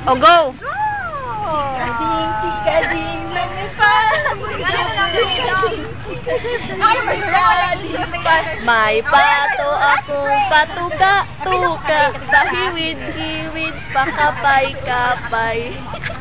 O, go! Chikading, chikading, lumipad. May pato akong patuka-tuka, pahiwid-hiwid, pakapay-kapay.